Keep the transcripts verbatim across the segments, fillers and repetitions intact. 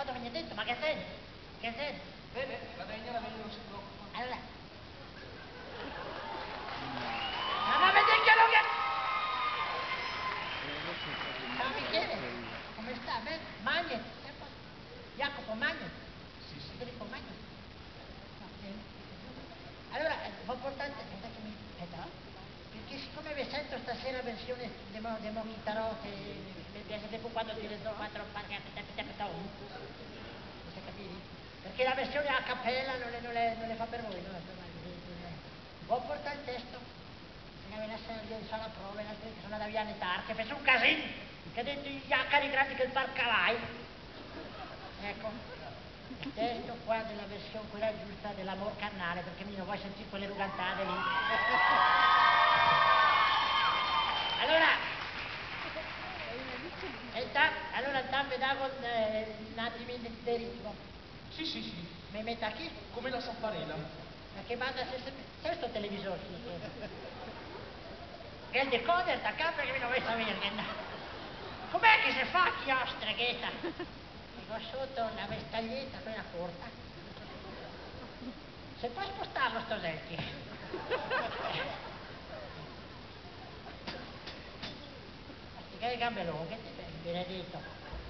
quando viene dentro, ma che senti? Che senti? Bene, la vegna, la vegna non si preoccupa. Allora. Ma ma vedi che non che... Ciao Michele, come sta? Bene? Magni? Jacopo Magni? Sì, sì. Federico Magni? No, bene. Allora, l'importante è che mi... Aspetta, no? Perché siccome vi sento stasera versione demo, demo chitarrote, mi piace tipo quando ti resto quattro parchi a non si capire? Perché la versione a cappella non le, non le, non le fa per voi, no? Vuoi portare il testo? Se ne venisse a dire la prova, che sono da Viane Tar, che fece un casino, che dentro gli accari grandi che il parcalai. Ecco, il testo qua della versione quella giusta dell'amor carnale, perché mi non vuoi sentire quelle rugantate lì. Allora, allora intanto da con eh, un attimo di ritmo. Sì, sì, sì. Mi metto qui? Come la Sapparela. Ma che banda se se... Sai sto televisore? Che il decoder da capo che mi non vuoi sapere che... Com'è che si fa chi ha streghetta? Dico sotto la vestaglietta, quella corta. Se puoi spostarlo sto secchi. Che le gambe lunghe, benedetto.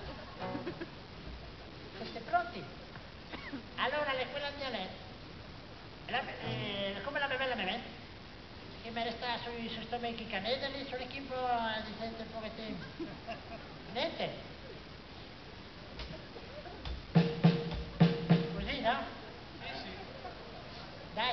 Siete pronti? Allora, le quella mia lei. La, eh, come la bevella beve? Che mi resta sui su sto mecchi canedeli, sono chi un po' di sente un pochettino. Niente. Così, no? Sì, sì. Dai.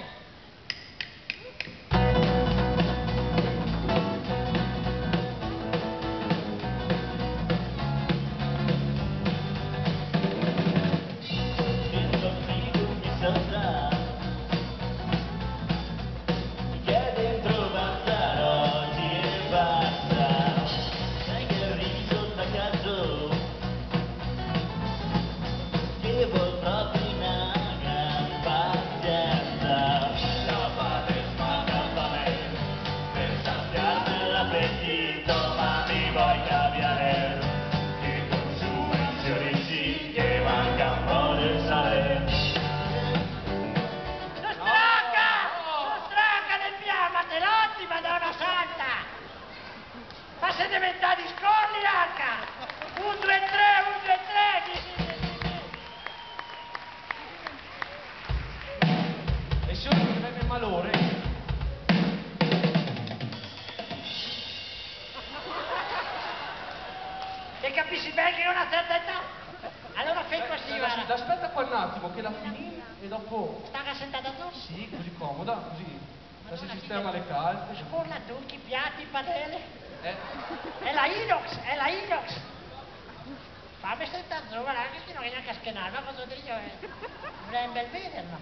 Siete diventati scorli anche! Un, due, tre, un, due, tre! Sì, sì, sì, sì. E se ora mi viene malore? E capisci bene che è una certa età? Allora fai così, eh, guarda. Aspetta qua un attimo che la finì e dopo... Sta sentata tu? Sì, così comoda, così. Ma Si non sistema ti- le calze. Scorla tu, i piatti, i padelle. Eh. È la inox, è la inox. Fammi sentare giù, guarda, che non è neanche a schenare, ma cosa dico io? Non è un bel vederlo.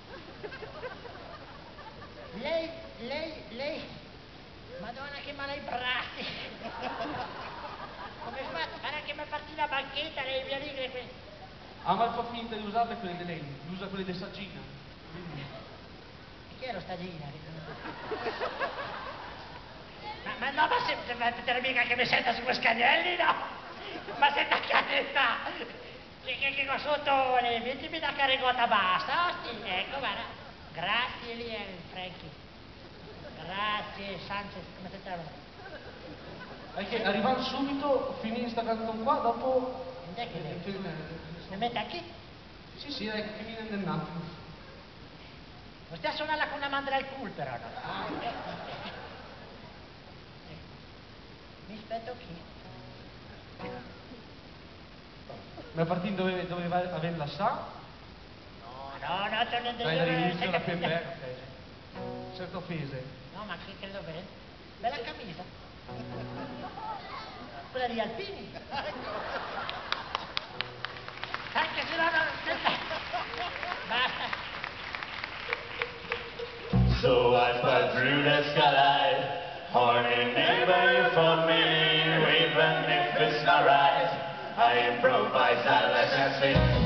Lei, lei, lei, madonna che male ai bracci. Come fate? Guarda che mi partì la banchetta, lei via lì, qui. Ah, ma fa finta di usarle quelle di lei, usa quelle di Saggina. Chi ero stagina? Ma, ma no, ma se, ma te mica che mi senta su quei scagnelli, no? Ma se tagliate sta! Che, che, che qua sotto, le mettimi da carregota basta, oh, sì, ecco, guarda. Grazie lì, eh, Frankie. Grazie, Sanchez, come si chiama? È che arrivando subito, finì sta canzone qua, dopo... Ed è che eh, lei? film- Mi mette qui? Sì, sì, è che finì nel nato. Non stia a suonarla con una mandra al culo, però, no? Mi aspetto qui. Ma partito dove doveva avere la sa? No, no, no, te ne Dai, devo... dall'inizio la P M R, ok. Certe offese. No, ma che credo bene. Bella camisa. Quella di Alpini. Anche se no, no, basta. So I fly through the skyline, horny neighbor, you for me, even if it's not right, I improvise unless I speak.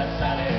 Sally.